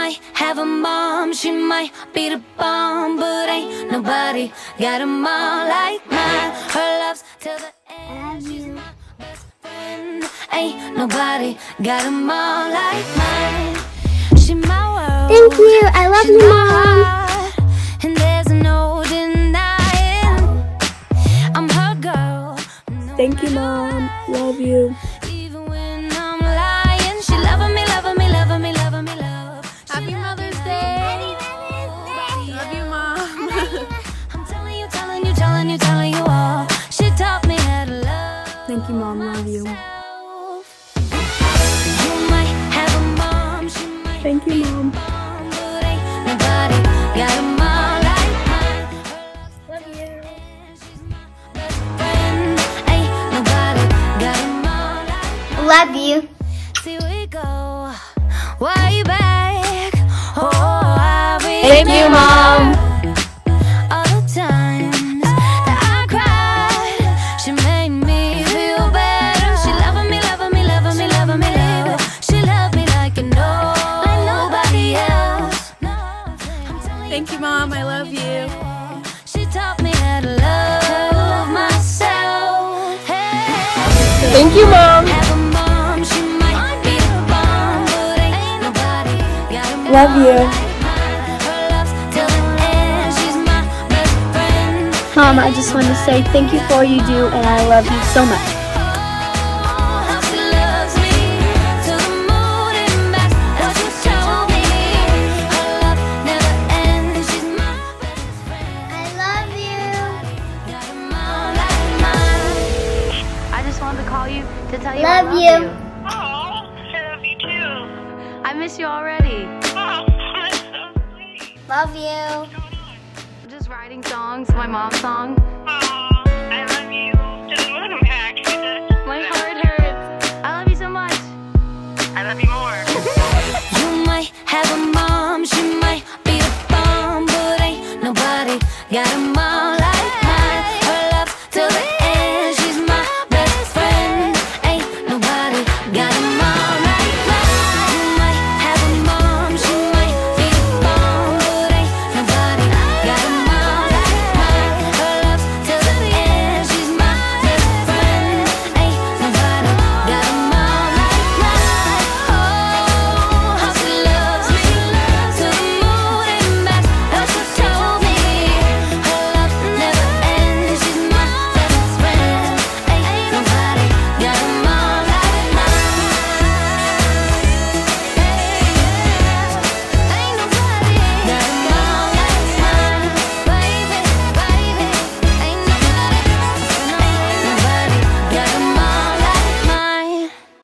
might have a mom, she might be the bomb, but ain't nobody got a mom like mine. Her love's till the end, she's my best friend. Ain't nobody got a mom like mine. She my world. Thank you. I love you, Mom. And there's no denying I'm her girl. Thank you, Mom. Love you. Even when I'm lying, she loving me, loving me, loving me, loving me, love. Happy Mother's Day. Love you, Mom. I'm telling you, telling you, telling you, telling you all. She taught me how to love. Thank you, Mom. Love you. You might have a mom, she might Thank you, Mom. but ain't nobody got a mom like mine. Love you. She's my best friend. Ain't nobody got a mom like mine. Love you. See we go way back. Oh, I Thank you, Mom. all the times that I cried. She made me feel better. She loving me, loving me, loving me, loving me, love. She loved me like nobody else. I'm telling Thank you, Mom. I love you. she taught me how to love myself. Hey. Thank you, Mom. Have a mom, she might be the bomb, but ain't nobody got a mom Love you. like mine. Her love's till the end, she's my best friend. Mom, I just want to say thank you for all you do, and I love you so much. How she loves me, till the moon and back, what you told me. Her love never ends, she's my best friend. I love you. Got a mom like mine. I just wanted to call you to tell you I Love love you. you. Oh, I love you too. I miss you already. Oh, that's so sweet. Love you. Just writing songs, my mom's song. Oh, I love you to the moon and back. My heart hurts. I love you so much. I love you more. You might have a